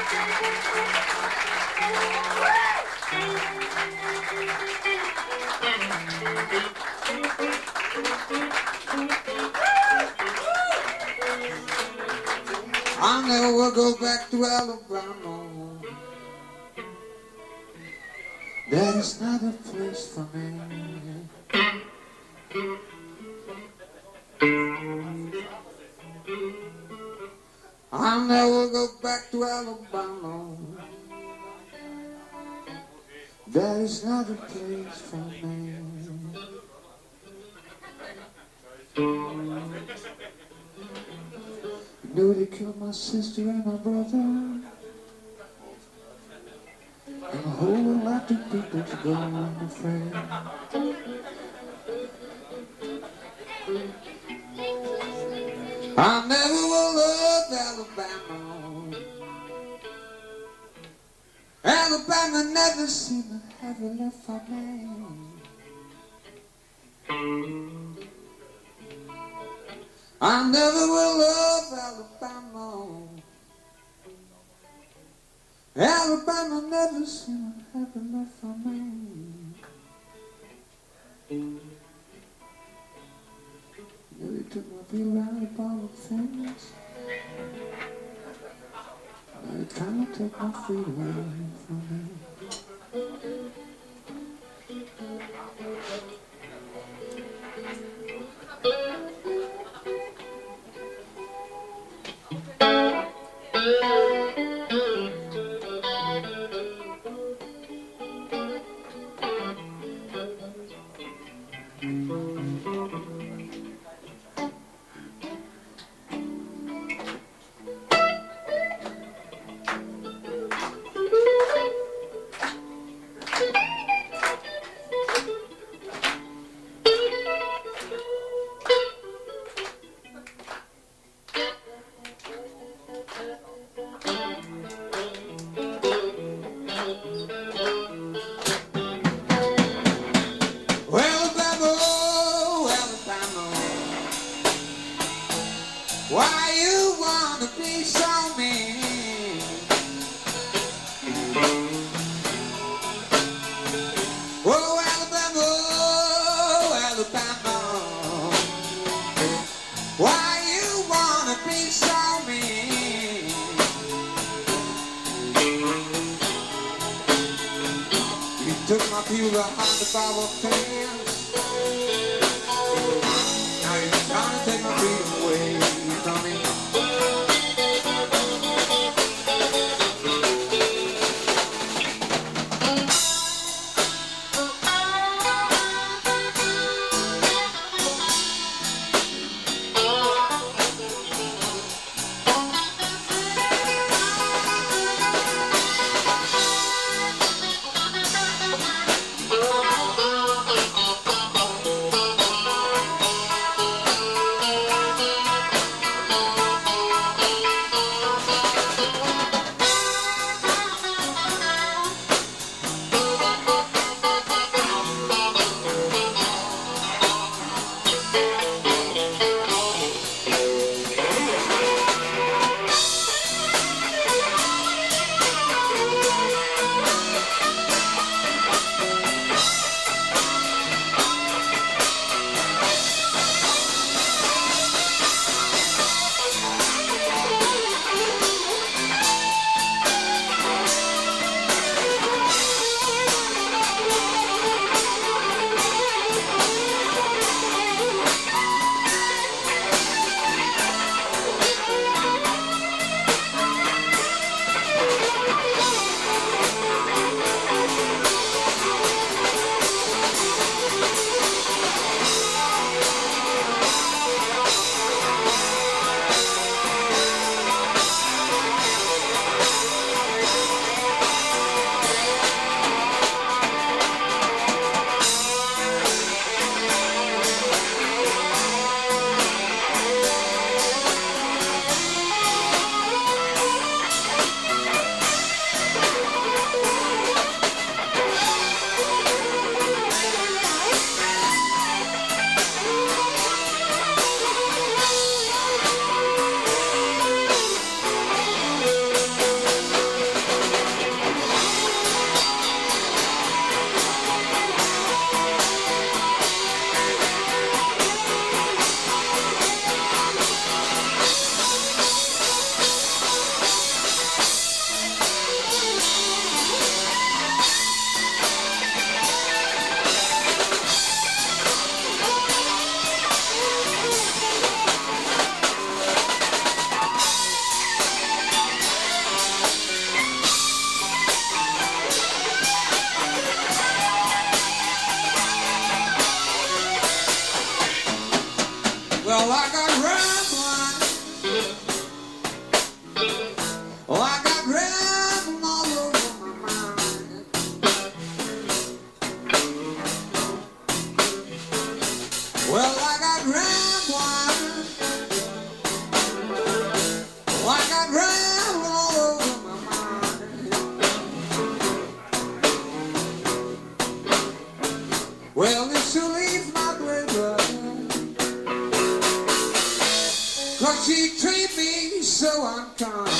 I never will go back to Alabama. That is not a place for me. I'll never go back to Alabama. That is not a place for me. You know they killed my sister and my brother, and a whole lot of people to go, I'm afraid. I never will love Alabama. Alabama never seemed to have a love for me. I never will love Alabama. Alabama never seemed to have a love for me. They took my feet around the ball of things. They kind of took my feet away from me. Why you wanna be so mean? Oh, Alabama, oh, Alabama, why you wanna be so mean? You took my people behind the Bible fence. Now you're trying to take my freedom away from me. 'cause she treat me so unkind.